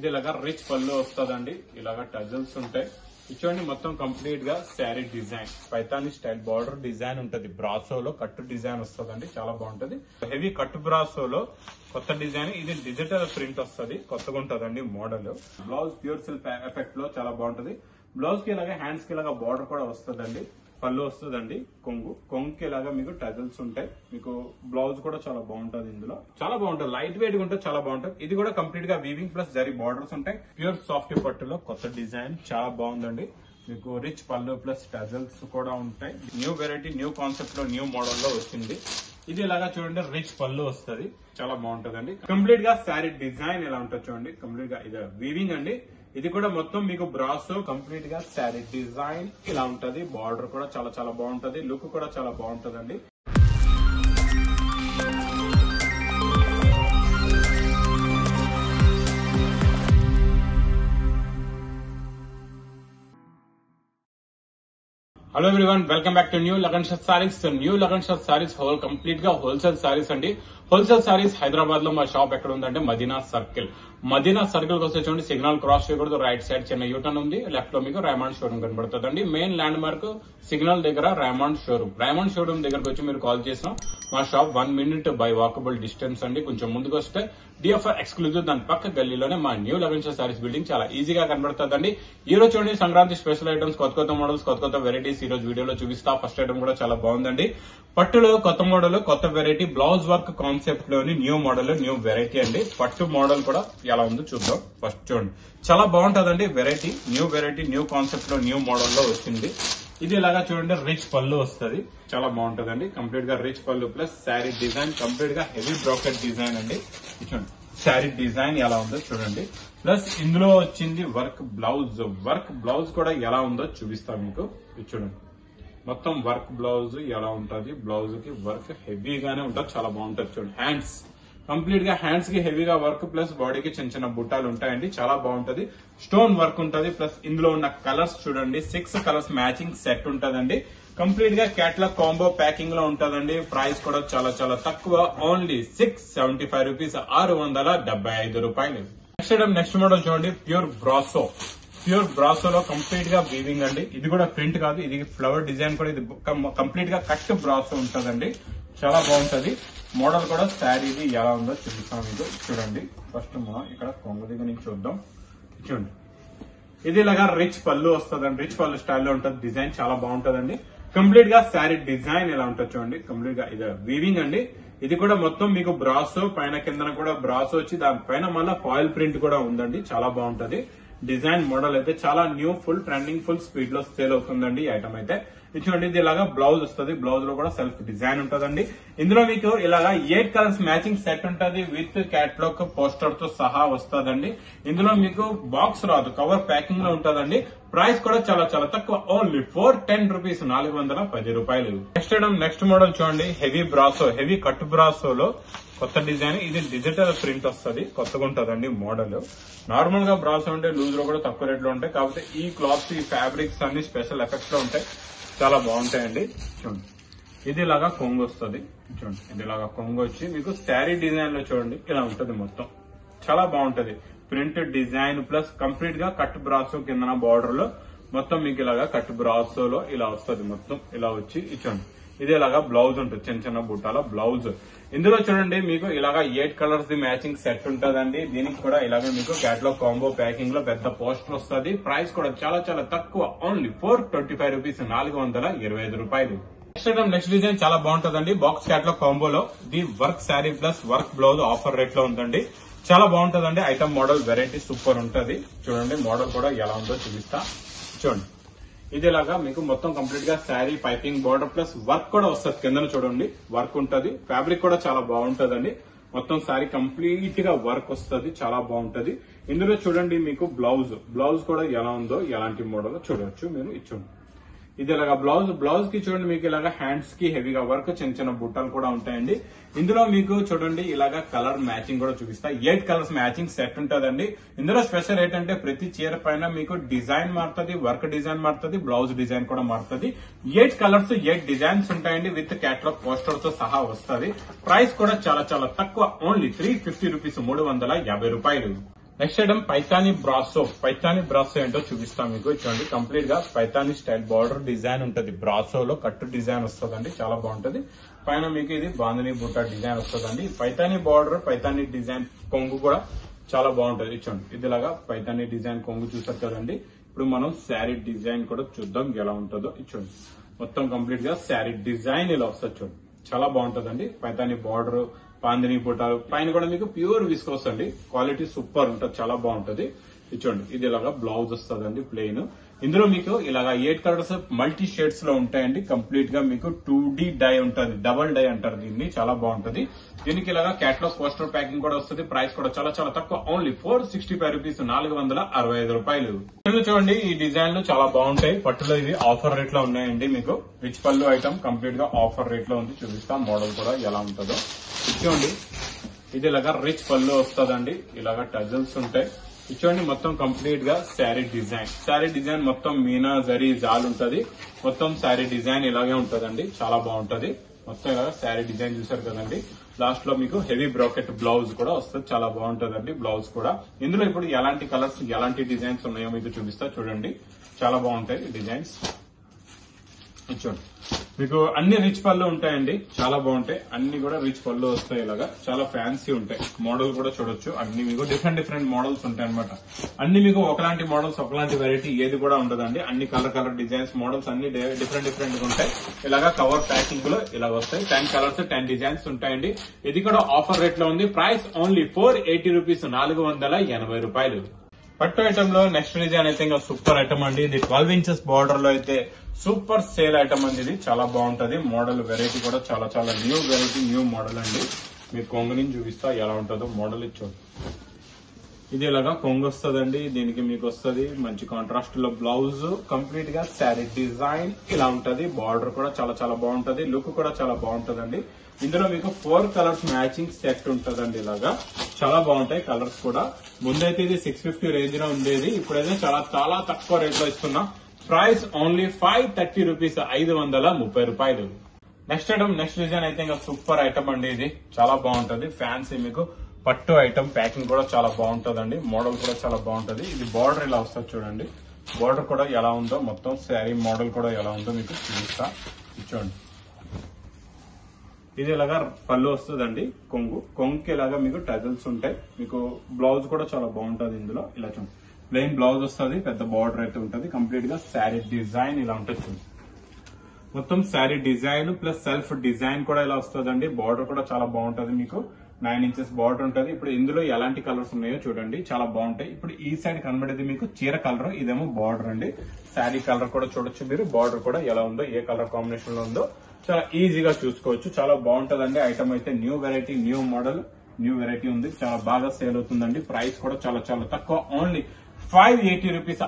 ఇది ఇలాగా రిచ్ పళ్ళు వస్తుందండి. ఇలాగా టజల్స్ ఉంటాయి. చూడండి మొత్తం కంప్లీట్ గా sari design Paithani style border design ఉంటది. బ్రాసోలో కట్టు డిజైన్ వస్తుందండి, చాలా బాగుంటది. హెవీ కట్టు బ్రాసోలో కొత్త డిజైన్, ఇది డిజిటల్ ప్రింట్ వస్తుంది, కొత్తగా ఉంటదండి model. Blouse pure silk effect లో చాలా బాగుంటది. బ్లౌజ్ కి ఇలాగా హ్యాండ్స్ కి ఇలాగా బార్డర్ కూడా వస్తుందండి. పళ్ళు వస్తుందండి, కొంగుకి ఇలాగా మీకు టజల్స్ ఉంటాయి. మీకు బ్లౌజ్ కూడా చాలా బాగుంటది. ఇందులో చాలా బాగుంటది, లైట్ వెయిట్ గా ఉంటుంది, చాలా బాగుంటది. ఇది కూడా కంప్లీట్ గా వీవింగ్ ప్లస్ జరీ బార్డర్స్ ఉంటాయి. ప్యూర్ సాఫ్ట్ పట్టులో కొత్త డిజైన్ చాలా బాగుందండి. మీకు రిచ్ పళ్ళు ప్లస్ టజల్స్ కూడా ఉంటాయి. న్యూ వెరైటీ, న్యూ కాన్సెప్ట్ లో, న్యూ మోడల్ లో వచ్చింది. ఇది ఇలాగా చూడండి రిచ్ పళ్ళు వస్తుంది, చాలా బాగుంటదండి. కంప్లీట్ గా శారీ డిజైన్ ఎలా ఉంటుంది చూడండి. కంప్లీట్ గా ఇది వీవింగ్ అండి. ఇది కూడా మొత్తం మీకు బ్రాసో కంప్లీట్ గా శారీ డిజైన్ ఇలా ఉంటది. బార్డర్ కూడా చాలా చాలా బాగుంటది, లుక్ కూడా చాలా బాగుంటదండి. Hello everyone, welcome back to new Lagan shirt sarees. New Lagan shirt sarees complete గా హోల్సేల్ సారీస్ అండి. హోల్సేల్ సారీస్ హైదరాబాద్ లో మా షాప్ ఎక్కడ ఉందంటే మదీనా సర్కిల్. మదీనా సర్కిల్ కి వస్తే చూడండి, సిగ్నల్ క్రాస్ చేయకూడదు, రైట్ సైడ్ చిన్న యూటర్న్ ఉంది, లెఫ్ట్ లో మీకు రైమండ్ షోరూమ్ కనబడుతుందండి. మెయిన్ ల్యాండ్ మార్క్ సిగ్నల్ దగ్గర రైమండ్ షోరూమ్. రైమండ్ షోరూమ్ దగ్గరకు వచ్చి మీరు కాల్ చేసినా మా shop 1 minute by walkable distance అండి. కొంచెం ముందుకు వస్తే డిఎఫ్ఆర్ ఎక్స్క్లూజివ్, దాని పక్క గల్లీలోనే మా new Lagan shirt sarees building చాలా ఈజీగా కనబడుతుందండి. ఈ రోజు చూడండి సంక్రాంతి స్పెషల్ ఐటమ్స్, కొత్త మోడల్స్, కొత్త వెరైటీస్ ఈ రోజు వీడియోలో చూపిస్తా. ఫస్ట్ ఐటమ్ కూడా చాలా బాగుందండి. పట్టులో కొత్త మోడల్, కొత్త వెరైటీ, బ్లౌజ్ వర్క్ కాన్సెప్ట్ లోని న్యూ మోడల్, న్యూ వెరైటీ అండి. పట్టు మోడల్ కూడా ఎలా ఉందో చూద్దాం. ఫస్ట్ చూడండి, చాలా బాగుంటదండి వెరైటీ, న్యూ కాన్సెప్ట్ లో, న్యూ మోడల్ లో వచ్చింది. ఇది ఇలాగా చూడండి రిచ్ పళ్ళు వస్తుంది, చాలా బాగుంటదండి. కంప్లీట్ గా రిచ్ పళ్ళు ప్లస్ శారీ డిజైన్, కంప్లీట్ గా హెవీ బ్రాకెట్ డిజైన్ అండి. చూడండి శారీ డిజైన్ ఎలా ఉందో చూడండి. ప్లస్ ఇందులో వచ్చింది వర్క్ బ్లౌజ్ కూడా ఎలా ఉందో చూపిస్తాం మీకు. చూడండి మొత్తం వర్క్ బ్లౌజ్ ఎలా ఉంటుంది. బ్లౌజ్ కి వర్క్ హెవీగానే ఉంటుంది, చాలా బాగుంటుంది. చూడండి హ్యాండ్స్ కంప్లీట్ గా హ్యాండ్స్ కి హెవీగా వర్క్ ప్లస్ బాడీకి చిన్న చిన్న బుట్టాలు ఉంటాయండి, చాలా బాగుంటది. స్టోన్ వర్క్ ఉంటది. ప్లస్ ఇందులో ఉన్న కలర్స్ చూడండి, 6 కలర్స్ మ్యాచింగ్ సెట్ ఉంటదండి. కంప్లీట్ గా క్యాట్లాగ్ కాంబో ప్యాకింగ్ లో ఉంటదండి. ప్రైస్ కూడా చాలా చాలా తక్కువ, ఓన్లీ 675 రూపీస్, 675 రూపాయలు. నెక్స్ట్ మోడల్ చూడండి, ప్యూర్ బ్రాసోలో కంప్లీట్ గా వీవింగ్ అండి. ఇది కూడా ప్రింట్ కాదు, ఇది ఫ్లవర్ డిజైన్ కూడా. ఇది కంప్లీట్ గా కట్ బ్రాసో ఉంటదండి, చాలా బాగుంటది. మోడల్ కూడా శారీది ఎలా ఉందో చూపిస్తాం మీకు. చూడండి ఫస్ట్ మనం ఇక్కడ కొంగు దగ్గర నుంచి చూద్దాం. చూడండి ఇది ఇలాగా రిచ్ పళ్ళు వస్తుందండి, రిచ్ పళ్ళు స్టైల్లో ఉంటుంది. డిజైన్ చాలా బాగుంటదండి. కంప్లీట్ గా శారీ డిజైన్ ఎలా ఉంటుంది చూడండి. కంప్లీట్ గా ఇది వీవింగ్ అండి. ఇది కూడా మొత్తం మీకు బ్రాసో పైన కిందన కూడా బ్రాసో వచ్చి దానిపైన మళ్ళీ ఫాయిల్ ప్రింట్ కూడా ఉందండి, చాలా బాగుంటది. డిజైన్ మోడల్ అయితే చాలా new, full trending, full speed లో సేల్ అవుతుందండి ఈ ఐటమ్ అయితే. ఇది చూడండి, ఇది ఇలాగా బ్లౌజ్ వస్తుంది. బ్లౌజ్ లో కూడా సెల్ఫ్ డిజైన్ ఉంటదండి. ఇందులో మీకు ఇలాగా 8 కలర్స్ మ్యాచింగ్ సెట్ ఉంటది, విత్ క్యాట్లాగ్ పోస్టర్ తో సహా వస్తుందండి. ఇందులో మీకు బాక్స్ రాదు, కవర్ ప్యాకింగ్ లో ఉంటదండి. ప్రైస్ కూడా చాలా చాలా తక్కువ, ఓన్లీ 410 రూపీస్, 410 రూపాయలు. నెక్స్ట్ మోడల్ చూడండి, హెవీ కట్ బ్రాసోలో కొత్త డిజైన్. ఇది డిజిటల్ ప్రింట్ వస్తుంది, కొత్తగా ఉంటదండి మోడల్. నార్మల్ గా బ్రాసో ఉంటే లూజ్ లో కూడా తక్కువ రేట్ లో ఉంటాయి, కాకపోతే ఈ క్లాత్స్, ఈ ఫ్యాబ్రిక్స్ అన్ని స్పెషల్ ఎఫెక్ట్స్ లో ఉంటాయి, చాలా బాగుంటాయండి. చూడండి ఇది ఇలాగా కొంగు వస్తుంది. చూడండి ఇది ఇలాగా కొంగు వచ్చి మీకు శారీ డిజైన్ లో చూడండి ఇలా ఉంటది. మొత్తం చాలా బాగుంటది. ప్రింట్ డిజైన్ ప్లస్ కంప్లీట్ గా కట్ బ్రాసో కింద బార్డర్ లో మొత్తం మీకు ఇలాగా కట్ బ్రాసోలో ఇలా వస్తుంది. మొత్తం ఇలా వచ్చి చూడండి ఇది ఇలాగా బ్లౌజ్ ఉంటుంది, చిన్న చిన్న బుట్టాల బ్లౌజ్. ఇందులో చూడండి మీకు ఇలాగా 8 కలర్స్ ది మ్యాచింగ్ సెట్ ఉంటదండి. దీనికి కూడా ఇలాగే మీకు క్యాట్లాగ్ కాంబో ప్యాకింగ్ లో పెద్ద పోస్టర్ వస్తుంది. ప్రైస్ కూడా చాలా చాలా తక్కువ, ఓన్లీ 425 రూపీస్, 425 రూపాయలు. నెక్స్ట్ డిజైన్ చాలా బాగుంటదండి. బాక్స్ క్యాట్లాగ్ కాంబోలో ఇది work sari plus work blouse offer rate లో ఉందండి, చాలా బాగుంటదండి. ఐటమ్ మోడల్ వెరైటీ సూపర్ ఉంటది. చూడండి మోడల్ కూడా ఎలా ఉందో చూపిస్తా. చూడండి ఇది ఇలాగా మీకు మొత్తం కంప్లీట్ గా sari piping border plus work కూడా వస్తుంది. కింద చూడండి వర్క్ ఉంటది. ఫ్యాబ్రిక్ కూడా చాలా బాగుంటదండి. మొత్తం శారీ కంప్లీట్ గా వర్క్ వస్తుంది, చాలా బాగుంటది. ఇందులో చూడండి మీకు బ్లౌజ్ కూడా ఎలా ఉందో, ఎలాంటి మోడల్ చూడవచ్చు మీరు. ఇచ్చుండి ఇది ఇలాగా బ్లౌజ్ కి చూడండి మీకు ఇలాగా హ్యాండ్స్ కి హెవీగా వర్క్, చిన్న చిన్న బుట్టాలు కూడా ఉంటాయండి. ఇందులో మీకు చూడండి ఇలాగా కలర్ మ్యాచింగ్ కూడా చూపిస్తా. 8 కలర్స్ మ్యాచింగ్ సెట్ ఉంటదండి. ఇందులో స్పెషల్ ఏంటంటే ప్రతి చీర పైన మీకు డిజైన్ మారుతుంది, వర్క్ డిజైన్ మారుతుంది, బ్లౌజ్ డిజైన్ కూడా మారుతుంది. 8 కలర్స్ 8 డిజైన్స్ ఉంటాయండి, విత్ క్యాట్లాగ్ పోస్టర్ తో సహా వస్తుంది. ప్రైస్ కూడా చాలా చాలా తక్కువ, ఓన్లీ 350 రూపీస్, 350 రూపాయలు. Next item Paithani brasso. Paithani brasso ఏంటో చూపిస్తాం మీకు. చూడండి కంప్లీట్ గా పైతాని స్టైల్ బార్డర్ డిజైన్ ఉంటది. బ్రాసోలో కట్టు డిజైన్ వస్తుందండి, చాలా బాగుంటది. పైన మీకు ఇది బాందిని బూటా డిజైన్ వస్తుందండి. పైతాని బార్డర్, పైతాని డిజైన్ కొంగు కూడా చాలా బాగుంటది. చూడండి ఇదిలాగా పైతాని డిజైన్ కొంగు చూసారు కదండి. ఇప్పుడు మనం శారీ డిజైన్ కూడా చూద్దాం ఎలా ఉంటుందో. చూడండి మొత్తం కంప్లీట్ గా శారీ డిజైన్ ఇలా వస్తుంది. చూడండి చాలా బాగుంటదండి. పైతాని బార్డర్, బాందిని బుటాలు, పైన కూడా మీకు ప్యూర్ విస్కోస్ అండి. క్వాలిటీ సూపర్ ఉంటుంది, చాలా బాగుంటది. చూడండి ఇది ఇలాగా బ్లౌజ్ వస్తుందండి ప్లెయిన్. ఇందులో మీకు ఇలాగా 8 కలర్స్ మల్టీ షేడ్స్ లో ఉంటాయండి. కంప్లీట్ గా మీకు 2D డై ఉంటుంది, డబల్ డై అంటారు దీన్ని. చాలా బాగుంటది. దీనికి ఇలాగా క్యాటలాగ్ పోస్టర్ ప్యాకింగ్ కూడా వస్తుంది. ప్రైస్ కూడా చాలా చాలా తక్కువ, ఓన్లీ 465 రూపీస్, 465 రూపాయలు. చూడండి ఈ డిజైన్లు చాలా బాగుంటాయి. పట్టులో ఇవి ఆఫర్ రేట్ లో ఉన్నాయండి. మీకు రిచ్ పళ్ళు ఐటమ్ కంప్లీట్ గా ఆఫర్ రేట్ లో ఉంది. చూపిస్తాం మోడల్ కూడా ఎలా ఉంటుందో. చూడండి ఇది ఇలాగా రిచ్ పళ్ళు వస్తుందండి. ఇలాగా టజల్స్ ఉంటాయి. చూడండి మొత్తం కంప్లీట్ గా శారీ డిజైన్. శారీ డిజైన్ మొత్తం మీనా జరీ జాల్ ఉంటది. మొత్తం శారీ డిజైన్ ఇలాగే ఉంటదండి, చాలా బాగుంటది. మొత్తం ఇలాగా శారీ డిజైన్ చూసారు కదండి. లాస్ట్ లో మీకు హెవీ బ్రాకెట్ బ్లౌజ్ కూడా వస్తుంది, చాలా బాగుంటదండి బ్లౌజ్ కూడా. ఇందులో ఇప్పుడు ఎలాంటి కలర్స్, ఎలాంటి డిజైన్స్ ఉన్నాయో మీకు చూపిస్తా. చూడండి చాలా బాగుంటాయి డిజైన్స్. చూడండి మీకు అన్ని రిచ్ పళ్ళు ఉంటాయండి, చాలా బాగుంటాయి. అన్ని కూడా రిచ్ పళ్ళు వస్తాయి. ఇలాగా చాలా ఫ్యాన్సీ ఉంటాయి. మోడల్ కూడా చూడొచ్చు. అన్ని మీకు డిఫరెంట్ మోడల్స్ ఉంటాయి అనమాట. అన్ని మీకు ఒకలాంటి మోడల్స్, ఒకలాంటి వెరైటీ ఏది కూడా ఉండదండి. అన్ని కలర్ డిజైన్స్, మోడల్స్ అన్ని డిఫరెంట్ గా ఉంటాయి. ఇలాగా కవర్ ప్యాకింగ్ లో ఇలా వస్తాయి. 10 కలర్స్ 10 డిజైన్స్ ఉంటాయండి. ఇది కూడా ఆఫర్ రేట్ లో ఉంది. ప్రైస్ ఓన్లీ 480 రూపీస్, 480 రూపాయలు. పట్టు ఐటమ్ లో నెక్స్ట్ డిజైన్ అయితే ఇంకా సూపర్ ఐటమ్ అండి. ఇది 12 ఇంచెస్ బార్డర్ లో అయితే సూపర్ సేల్ ఐటమ్ అండి. ఇది చాలా బాగుంటది. మోడల్ వెరైటీ కూడా చాలా చాలా న్యూ వెరైటీ, న్యూ మోడల్ అండి. మీకు కొంగు నుంచి చూపిస్తా ఎలా ఉంటుందో మోడల్. ఇచ్చోండి ఇది ఇలాగా కొంగు వస్తుందండి. దీనికి మీకు వస్తుంది మంచి కాంట్రాస్ట్ లో బ్లౌజ్. కంప్లీట్ గా శారీ డిజైన్ ఇలా ఉంటది. బార్డర్ కూడా చాలా చాలా బాగుంటది. లుక్ కూడా చాలా బాగుంటదండి. ఇందులో మీకు 4 కలర్స్ మ్యాచింగ్ సెట్ ఉంటదండి. ఇలాగా చాలా బాగుంటాయి కలర్స్ కూడా. ముందైతే ఇది 650 రేంజ్ లో ఉండేది, ఇప్పుడైతే చాలా చాలా తక్కువ రేట్ లో ఇస్తున్నాం. ప్రైస్ ఓన్లీ 530 రూపీస్, 530 రూపాయలు. నెక్స్ట్ ఐటమ్, నెక్స్ట్ డిజైన్ అయితే ఇంకా సూపర్ ఐటమ్ అండి. ఇది చాలా బాగుంటది. ఫ్యాన్సీ మీకు పట్టు ఐటమ్. ప్యాకింగ్ కూడా చాలా బాగుంటదండి. మోడల్ కూడా చాలా బాగుంటది. ఇది బార్డర్ ఇలా వస్తుంది చూడండి. బార్డర్ కూడా ఎలా ఉందో, మొత్తం శారీ మోడల్ కూడా ఎలా ఉందో మీకు చూపిస్తా. చూడండి ఇది ఇలాగా పళ్ళు వస్తుందండి. కొంగుకి ఇలాగా మీకు టజల్స్ ఉంటాయి. మీకు బ్లౌజ్ కూడా చాలా బాగుంటది. ఇందులో ఇలా చూడండి ప్లెయిన్ బ్లౌజ్ వస్తుంది, పెద్ద బార్డర్ అయితే ఉంటుంది. కంప్లీట్ గా శారీ డిజైన్ ఇలా ఉంటుంది చూడండి. మొత్తం sari design plus self design కూడా ఇలా వస్తుందండి. బార్డర్ కూడా చాలా బాగుంటది. మీకు 9 ఇంచెస్ బార్డర్ ఉంటది. ఇప్పుడు ఇందులో ఎలాంటి కలర్స్ ఉన్నాయో చూడండి, చాలా బాగుంటాయి. ఇప్పుడు ఈ సైడ్ కనబడేది మీకు చీర కలర్, ఇదేమో బార్డర్ అండి. శారీ కలర్ కూడా చూడొచ్చు మీరు. బార్డర్ కూడా ఎలా ఉందో, ఏ కలర్ కాంబినేషన్ లో ఉందో చాలా ఈజీగా చూసుకోవచ్చు. చాలా బాగుంటదండి ఐటమ్ అయితే. New variety, new model, new variety ఉంది. చాలా బాగా సేల్ అవుతుందండి. ప్రైస్ కూడా చాలా చాలా తక్కువ, ఓన్లీ 580 రూపీస్,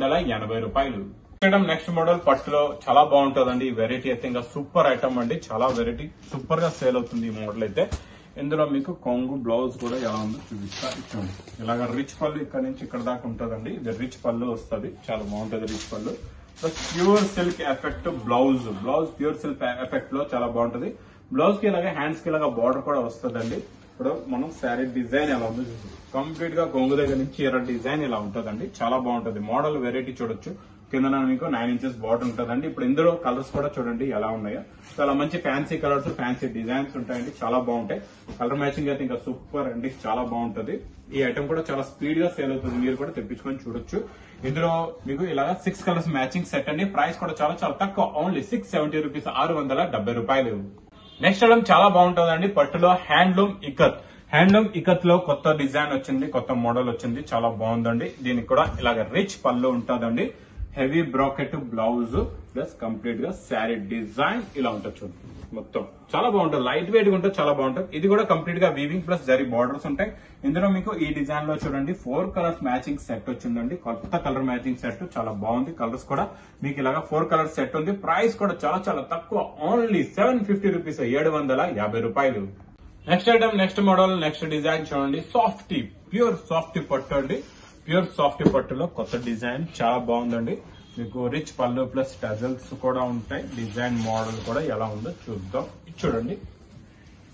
580 రూపాయలు. నెక్స్ట్ మోడల్ పట్టులో చాలా బాగుంటదండి. ఈ వెరైటీ అయితే ఇంకా సూపర్ ఐటమ్ అండి. చాలా వెరైటీ సూపర్ గా సేల్ అవుతుంది ఈ మోడల్ అయితే. ఇందులో మీకు కొంగు బ్లౌజ్ కూడా ఎలా ఉందో చూపిస్తా. ఇచ్చండి ఇలాగ రిచ్ పళ్ళు ఇక్కడ నుంచి ఇక్కడ దాకా ఉంటదండి. ఇది రిచ్ పళ్ళు వస్తుంది, చాలా బాగుంటది rich pallu. Pure silk effect blouse. Pure silk effect లో చాలా బాగుంటది. బ్లౌజ్ కి ఇలాగే హ్యాండ్స్ కి ఇలాగా బార్డర్ కూడా వస్తుందండి. ఇప్పుడు మనం శారీ డిజైన్ ఎలా ఉందో కంప్లీట్ గా కొంగు దగ్గర నుంచి చీర డిజైన్ ఇలా ఉంటదండి. చాలా బాగుంటది. మోడల్ వెరైటీ చూడొచ్చు. కింద మీకు 9 ఇంచెస్ బార్డర్ ఉంటదండి. ఇప్పుడు ఇందులో కలర్స్ కూడా చూడండి ఎలా ఉన్నాయో. చాలా మంచి ఫ్యాన్సీ కలర్స్, ఫ్యాన్సీ డిజైన్స్ ఉంటాయండి. చాలా బాగుంటాయి. కలర్ మ్యాచింగ్ అయితే ఇంకా సూపర్ అండి, చాలా బాగుంటది. ఈ ఐటమ్ కూడా చాలా స్పీడ్ గా సేల్ అవుతుంది. మీరు కూడా తెప్పించుకొని చూడొచ్చు. ఇందులో మీకు ఇలాగా 6 కలర్స్ మ్యాచింగ్ సెట్ అండి. ప్రైస్ కూడా చాలా చాలా తక్కువ, ఓన్లీ 670 రూపీస్, 670 రూపాయలు. నెక్స్ట్ ఐటమ్ చాలా బాగుంటుందండి. పట్టులో హ్యాండ్లూమ్ ఇకత్. హ్యాండ్లూమ్ ఇకత్ లో కొత్త డిజైన్ వచ్చింది, కొత్త మోడల్ వచ్చింది. చాలా బాగుందండి. దీనికి కూడా ఇలాగ రిచ్ పళ్ళు ఉంటుందండి. Heavy brocade blouse plus complete గా శారీ డిజైన్ ఇలా ఉంటుంది చూడండి. మొత్తం చాలా బాగుంటుంది. లైట్ వెయిట్ గా ఉంటుంది, చాలా బాగుంటుంది. ఇది కూడా కంప్లీట్ గా వీవింగ్ ప్లస్ జరీ బార్డర్స్ ఉంటాయి. ఇందులో మీకు ఈ డిజైన్ లో చూడండి 4 కలర్స్ మ్యాచింగ్ సెట్ వచ్చిందండి. కొత్త కలర్ మ్యాచింగ్ సెట్ చాలా బాగుంది. కలర్స్ కూడా మీకు ఇలాగా 4 కలర్స్ సెట్ ఉంది. ప్రైస్ కూడా చాలా చాలా తక్కువ, ఓన్లీ 750 రూపీస్, 750 రూపాయలు. Next item, next model, next design చూడండి. సాఫ్టీ, ప్యూర్ సాఫ్టీ పట్టు అండి. ప్యూర్ సాఫ్టీ పట్టులో కొత్త డిజైన్ చాలా బాగుందండి. మీకు రిచ్ పళ్ళు ప్లస్ టజల్స్ కూడా ఉంటాయి. డిజైన్ మోడల్ కూడా ఎలా ఉందో చూద్దాం. చూడండి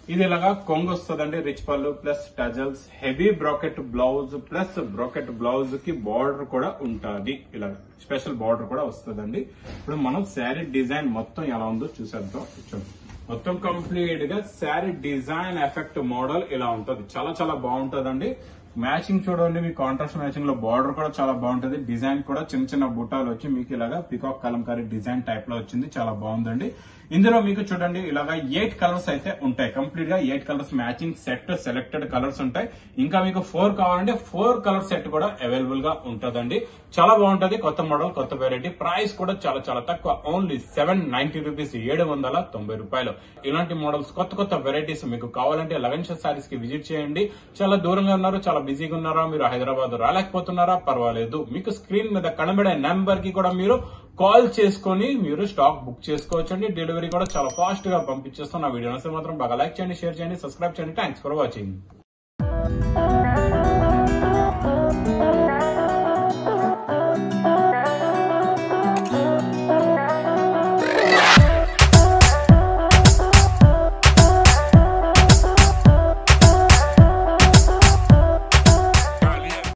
ఇది ఇలాగా కొంగు వస్తుందండి, రిచ్ పళ్ళు plus tassels, heavy brocade blouse plus brocade blouse కి బార్డర్ కూడా ఉంటుంది. ఇలా స్పెషల్ బార్డర్ కూడా వస్తుందండి. ఇప్పుడు మనం శారీ డిజైన్ మొత్తం ఎలా ఉందో చూసేద్దాం. చూడండి, మొత్తం కంప్లీట్ గా శారీ డిజైన్ ఎఫెక్ట్ మోడల్ ఇలా ఉంటుంది. చాలా చాలా బాగుంటదండి. మ్యాచింగ్ చూడండి, మీ కాంట్రాస్ట్ మ్యాచింగ్ లో బార్డర్ కూడా చాలా బాగుంటది. డిజైన్ కూడా చిన్న చిన్న బుటాలు వచ్చి మీకు ఇలాగా పికాక్ కలంకారీ డిజైన్ టైప్ లో వచ్చింది. చాలా బాగుందండి. ఇందులో మీకు చూడండి ఇలాగా 8 కలర్స్ అయితే ఉంటాయి. కంప్లీట్ గా 8 colours matching set selected colours ఉంటాయి. ఇంకా మీకు 4 కావాలంటే 4 కలర్ సెట్ కూడా అవైలబుల్ గా ఉంటదండి. చాలా బాగుంటది. కొత్త మోడల్, కొత్త వెరైటీ. ప్రైస్ కూడా చాలా చాలా తక్కువ, ఓన్లీ 790 రూపీస్, 790 రూపాయలు. ఇలాంటి మోడల్స్, కొత్త కొత్త వెరైటీస్ మీకు కావాలంటే లగన్ సారీస్ కి విజిట్ చేయండి. చాలా దూరంగా ఉన్నారు, చాలా బిజీగా ఉన్నారా, మీరు హైదరాబాద్ రాలేకపోతున్నారా, పర్వాలేదు. మీకు స్క్రీన్ మీద కనబడే నెంబర్ కి కూడా మీరు కాల్ చేసుకుని మీరు స్టాక్ బుక్ చేసుకోవచ్చండి. డెలివరీ కూడా చాలా ఫాస్ట్ గా పంపించేస్తాం. నా వీడియో నచ్చితే మాత్రం బాగా లైక్ చేయండి, షేర్ చేయండి, సబ్స్క్రైబ్ చేయండి. Thanks for watching.